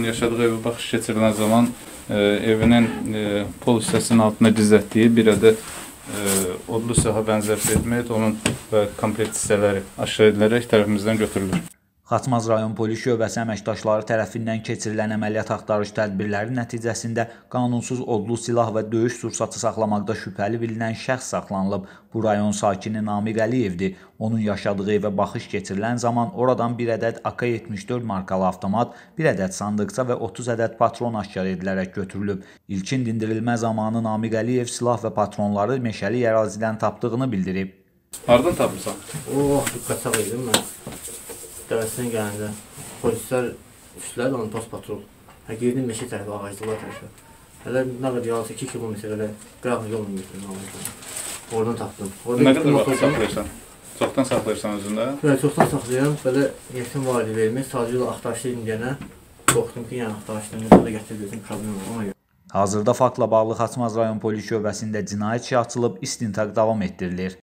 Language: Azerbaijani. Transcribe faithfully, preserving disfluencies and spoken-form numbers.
yaşadığı evə baxış keçirilən zaman e, evinin e, pol hissəsinin altına gizlətdiyi bir ədəd e, odlu silaha bənzər predmet, onun və komplekt hissələri aşağı edilərək tərəfimizdən götürülür. Xaçmaz rayon polis şöbəsi əməkdaşları tərəfindən keçirilən əməliyyat axtarış tədbirləri nəticəsində qanunsuz odlu silah və döyüş sursatı saxlamaqda şübhəli bilinən şəxs saxlanılıb. Bu rayon sakini Namiq Əliyevdir. Onun yaşadığı evə baxış keçirilən zaman oradan bir ədəd A K yetmiş dörd markalı avtomat, bir ədəd sandıqça və otuz ədəd patron aşkar edilərək götürülüb. İlkin dindirilmə zamanı Namiq Əliyev silah və patronları meşəlik ərazidən tapdığını bildirib. Hardan tapırsan? O vaxt qaçaq idim mən. Dəvəsinə gələndə polislər üstlər onu post patrol. Hə girdim meşə tərəfə, ağaclıqlar tərəfə. Hələ nə qədər yalnız iki kilometr elə qıraqlı yolla götürdüm. Oradan tapdım. Nə qədər vaxt saxlayırsan? Çoxdan saxlayırsan özündə? Bəli, çoxdan saxlayıram. Belə yetim valideyn vermək, sadəcə axtarışda idim deyənə qorxdum ki, yəni axtarışda da gətirdim, problem var ona görə. Hazırda faktla bağlı Xaçmaz rayon polis şöbəsində cinayət işi açılıb, istintaq davam etdirilir.